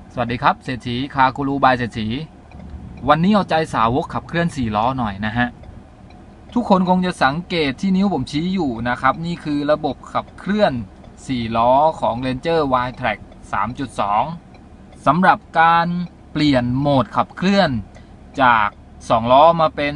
สวัสดีครับเศรษฐีคากูรูบายเศรษฐีวันนี้เอาใจสาวกขับเคลื่อน4ล้อหน่อยนะฮะทุกคนคงจะสังเกตที่นิ้วผมชี้อยู่นะครับนี่คือระบบขับเคลื่อน4ล้อของ Ranger Y-Track 3.2 สำหรับการเปลี่ยนโหมดขับเคลื่อนจาก2ล้อมาเป็น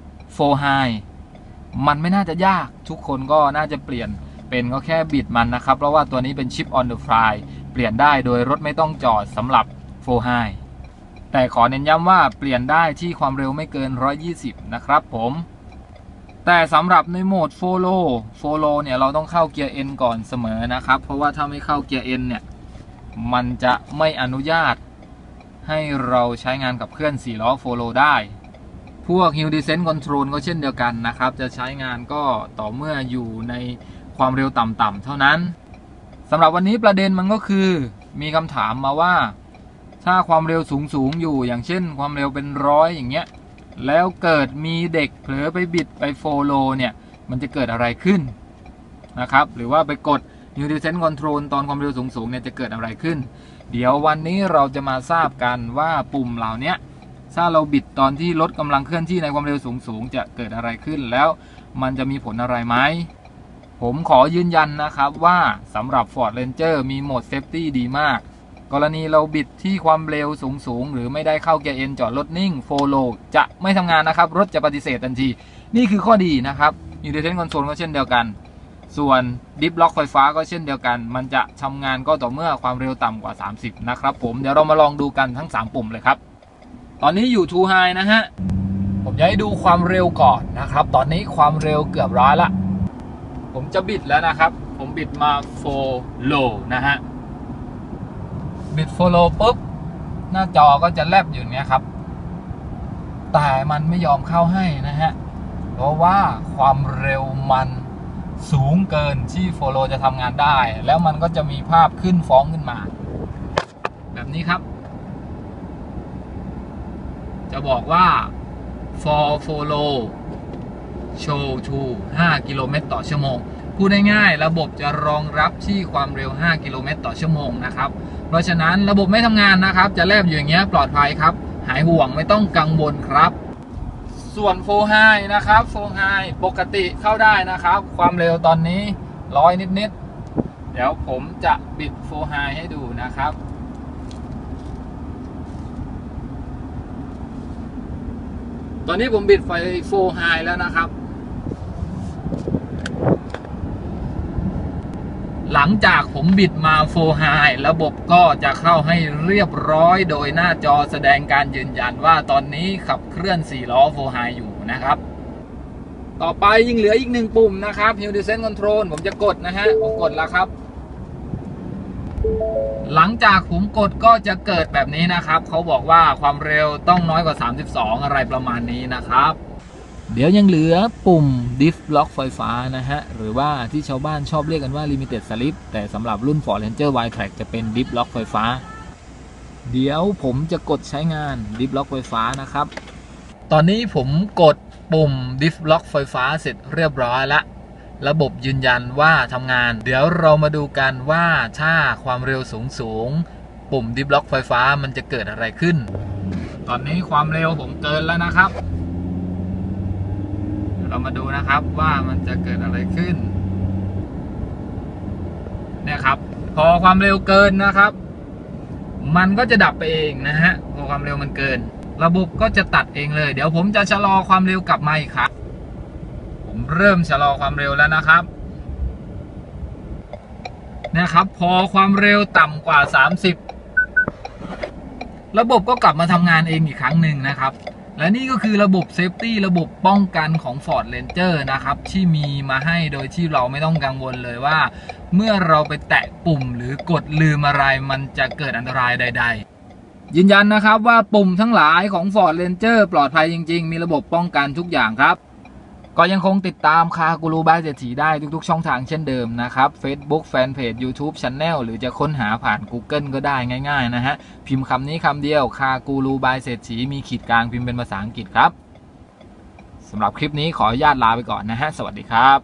4 High มันไม่น่าจะยากทุกคนก็น่าจะเปลี่ยนเป็นก็แค่บิดมันนะครับเพราะว่าตัวนี้เป็นชิป on the fly เปลี่ยนได้โดยรถไม่ต้องจอดสำหรับ4 High แต่ขอเน้นย้ำว่าเปลี่ยนได้ที่ความเร็วไม่เกิน120นะครับผมแต่สำหรับในโหมดfollowเนี่ยเราต้องเข้าเกียร์ N ก่อนเสมอนะครับเพราะว่าถ้าไม่เข้าเกียร์ N เนี่ยมันจะไม่อนุญาตให้เราใช้งานกับเคลื่อน4ล้อ follow ได้พวก Hill Descent Control ก็เช่นเดียวกันนะครับจะใช้งานก็ต่อเมื่ออยู่ในความเร็วต่ำๆเท่านั้นสำหรับวันนี้ประเด็นมันก็คือมีคำถามมาว่าถ้าความเร็วสูงอยู่อย่างเช่นความเร็วเป็น100อย่างเงี้ยแล้วเกิดมีเด็กเผลอไปบิดไปโฟโลเนี่ยมันจะเกิดอะไรขึ้นนะครับหรือว่าไปกด Hill Descent Control ตอนความเร็วสูงเนี่ยจะเกิดอะไรขึ้นเดี๋ยววันนี้เราจะมาทราบกันว่าปุ่มเหล่านี้ถ้าเราบิดตอนที่รถกำลังเคลื่อนที่ในความเร็วสูงจะเกิดอะไรขึ้นแล้วมันจะมีผลอะไรไหมผมขอยืนยันนะครับว่าสำหรับ Ford Ranger มีโหมด Safety ดีมากกรณีเราบิดที่ความเร็วสูงหรือไม่ได้เข้าเกียร์ N จอดรถนิ่ง Follow จะไม่ทำงานนะครับรถจะปฏิเสธทันทีนี่คือข้อดีนะครับ Hill Descent Control ก็เช่นเดียวกันส่วน Dip Lock ไฟฟ้าก็เช่นเดียวกันมันจะทำงานก็ต่อเมื่อความเร็วต่ำกว่า30นะครับผมเดี๋ยวเรามาลองดูกันทั้ง3ปุ่มเลยครับตอนนี้อยู่ 2 High นะฮะผมจะให้ดูความเร็วก่อนนะครับตอนนี้ความเร็วเกือบ100ละผมจะบิดแล้วนะครับผมบิดมา Follow นะฮะบิด Follow ปุ๊บหน้าจอก็จะแลบอยู่เนี้ยครับแต่มันไม่ยอมเข้าให้นะฮะเพราะว่าความเร็วมันสูงเกินที่ Follow จะทำงานได้แล้วมันก็จะมีภาพขึ้นฟ้องขึ้นมาแบบนี้ครับจะบอกว่า for follow show to 5 กิโลเมตรต่อชั่วโมงพูดง่ายๆระบบจะรองรับที่ความเร็ว5 กิโลเมตรต่อชั่วโมงนะครับเพราะฉะนั้นระบบไม่ทำงานนะครับจะแลบอยู่อย่างเงี้ยปลอดภัยครับหายห่วงไม่ต้องกังวลครับส่วน4 High นะครับ4 High ปกติเข้าได้นะครับความเร็วตอนนี้100นิดๆเดี๋ยวผมจะบิด4 High ให้ดูนะครับตอนนี้ผมบิดไฟ4 High แล้วนะครับหลังจากผมบิดมา4 High ระบบก็จะเข้าให้เรียบร้อยโดยหน้าจอแสดงการยืนยันว่าตอนนี้ขับเคลื่อน4ล้อ4 High อยู่นะครับต่อไปยังเหลืออีก1ปุ่มนะครับ Hill Descent Control ผมจะกดนะฮะผมกดแล้วครับหลังจากผมกดก็จะเกิดแบบนี้นะครับเขาบอกว่าความเร็วต้องน้อยกว่า32อะไรประมาณนี้นะครับเดี๋ยวยังเหลือปุ่ม Diff Lock ไฟฟ้านะฮะหรือว่าที่ชาวบ้านชอบเรียกกันว่า Limited Slip แต่สำหรับรุ่น Ford Ranger Y-Track จะเป็น Diff Lock ไฟฟ้าเดี๋ยวผมจะกดใช้งาน Diff Lock ไฟฟ้านะครับตอนนี้ผมกดปุ่ม Diff Lock ไฟฟ้าเสร็จเรียบร้อยแล้วระบบยืนยันว่าทำงานเดี๋ยวเรามาดูกันว่าถ้าความเร็วสูงปุ่ม Diff Lock ไฟฟ้ามันจะเกิดอะไรขึ้นตอนนี้ความเร็วผมเกินแล้วนะครับเรามาดูนะครับว่ามันจะเกิดอะไรขึ้นเนี่ยครับพอความเร็วเกินนะครับมันก็จะดับไปเองนะฮะพอความเร็วมันเกินระบบก็จะตัดเองเลยเดี๋ยวผมจะชะลอความเร็วกลับมาอีกครับผมเริ่มชะลอความเร็วแล้วนะครับนะครับพอความเร็วต่ำกว่า30ระบบก็กลับมาทำงานเองอีกครั้งหนึ่งนะครับและนี่ก็คือระบบเซฟตี้ระบบป้องกันของ Ford Ranger นะครับที่มีมาให้โดยที่เราไม่ต้องกังวลเลยว่าเมื่อเราไปแตะปุ่มหรือกดลืมอะไรมันจะเกิดอันตรายใดๆยืนยันนะครับว่าปุ่มทั้งหลายของ Ford Ranger ปลอดภัยจริงๆมีระบบป้องกันทุกอย่างครับก็ยังคงติดตามคากูรูบายเศรษฐีได้ทุกๆช่องทางเช่นเดิมนะครับ Facebook Fanpage YouTube Channel หรือจะค้นหาผ่าน Google ก็ได้ง่ายๆนะฮะพิมพ์คำนี้คำเดียวคากูรูบายเศรษฐีมีขีดกลางพิมพ์เป็นภาษาอังกฤษครับสำหรับคลิปนี้ขออนุญาตลาไปก่อนนะฮะสวัสดีครับ